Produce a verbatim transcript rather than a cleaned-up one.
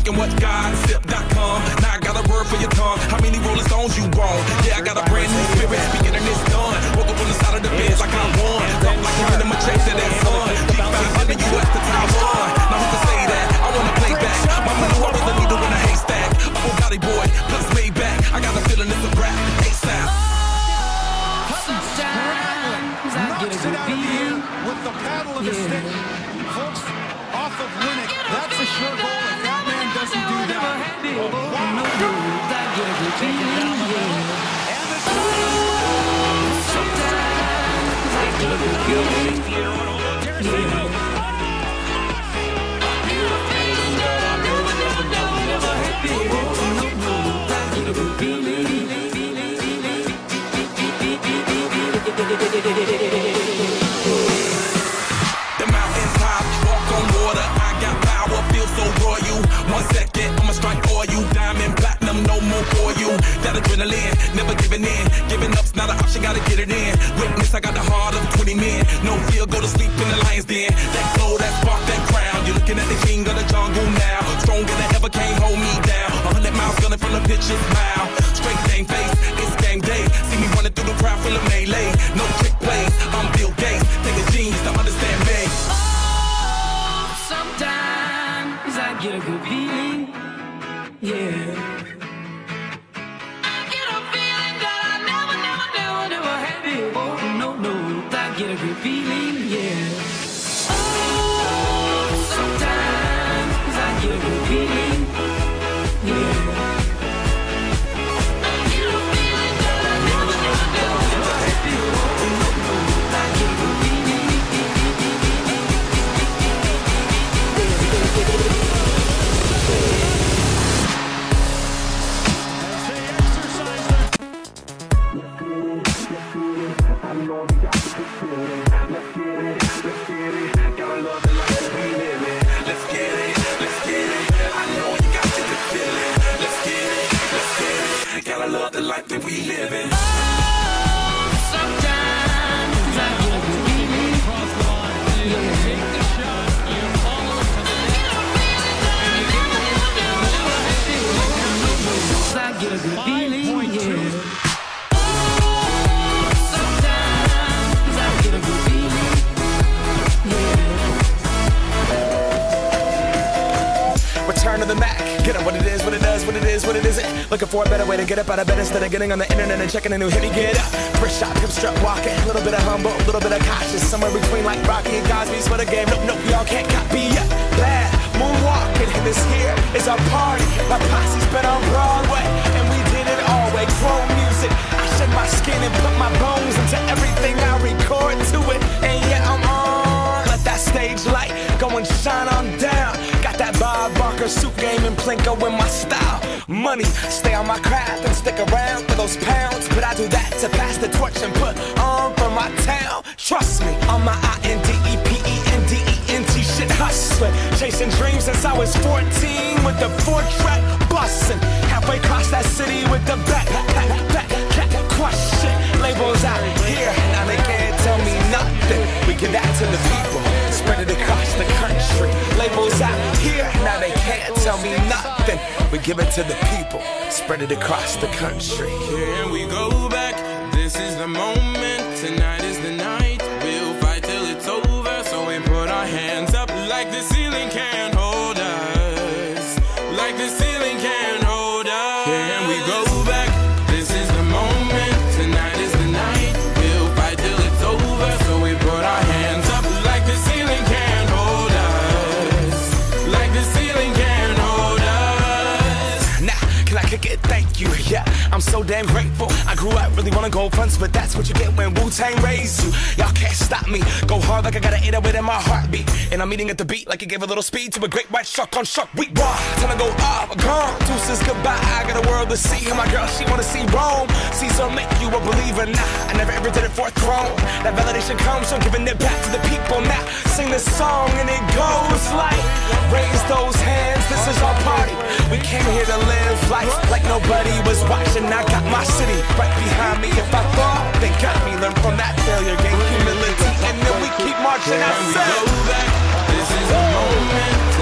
thinking what God sip dot com. Now I got a word for your tongue. How many Rolling Stones you want? Yeah, I got a brand new spirit speaking and it's done. Woke up on the side of the bed like I won. Felt like I'm in my chase to that sun. G five in the U S to Taiwan. Now who can say that? I wanna play back. Mama knew I was a needle in a haystack. A Bugatti boy, plus Maybach. I got a feeling it's a rap. ASAP. Knocks it out of the air with the paddle of the stick. Folks, off of Winnick, that's a sure goal if that man doesn't do that. Wow. And the the mountain top, walk on water. I got power, feel so royal. One second, I'ma strike for you. Diamond, platinum, no more for you. That adrenaline, never giving in. Giving up's not an option, gotta get it in. Witness, I got the heart of twenty men. No fear, go to sleep in the lion's den. That glow, that spark, that crown. You're looking at the king of the jungle now. Stronger than ever, can't hold me down. A hundred miles gunning from the pitcher's mile. Straight game face, it's game day. See me running through the crowd full of melee. No trick plays, I'm Bill Gates. Take a genius to understand me. Oh, sometimes I get a good feeling, yeah. I get a feeling that I never, never, never, never had before. No, no, I get a good feeling, yeah. Oh, sometimes I get a good feeling, yeah. Love the life that we live in. Oh, sometimes I get a good feeling. cross the line. You take the shot, you follow it to the net. I get a good feeling, yeah. Return to the Mac. Get up what it is, what it does, what it is, what it isn't. Looking for a better way to get up out of bed instead of getting on the internet and checking a new hit. Me get up. First shot, hip strut walking. A little bit of humble, a little bit of cautious. Somewhere between like Rocky and Cosby's for the game. Nope, nope, y'all can't copy yet. Bad moonwalking. And this here is our party. My posse's been on Broadway, and we did it all way. Chrome music. I shed my skin and put my bones into everything I record to it. And yeah, I'm on. Let that stage light go and shine on down. Got that Bob Barker suit game and Plinko in my style. Money, stay on my craft and stick around for those pounds. But I do that to pass the torch and put on for my town. Trust me, on my I N D E P E N D E N T shit hustling. Chasing dreams since I was fourteen with the four track bustin'. Halfway across that city with the back, back, back, back, crush shit. Labels out here, now they can't tell me nothing. We give that to the people, spread it across the country. Labels out here, now they can't tell me nothing. We give it to the people, spread it across the country. Here we go back, this is the moment, tonight is the night. We'll fight till it's over, so we put our hands up like the ceiling can't hold us. Like the ceiling can't hold us. Here we go back, this is the moment, tonight is the night. We'll fight till it's over, so we put our hands up like the ceiling can't hold us. Like the ceiling can't hold us. Now, can I kick it? Thank you, yeah. I'm so damn grateful. I grew up really wanna go fronts, but that's what you get when Wu-Tang raised you. Y'all can't stop me. Go hard like I got an eight oh eight in my heartbeat. And I'm eating at the beat like it gave a little speed to a great white shark on shark week. Raw, time to go up, gone. Deuces goodbye, I got a world to see. And my girl, she wanna see Rome. Caesar make you a believer, nah. I never ever did it for a throne. That validation comes from giving it back to the people. Now, sing this song and it goes like, raise those hands, this is our party. We came here to live life like nobody was watching. I got my city right behind me. If I fall, they got me. Learn from that failure, gain humility, and then we keep marching And we ourselves. go back, this is the moment.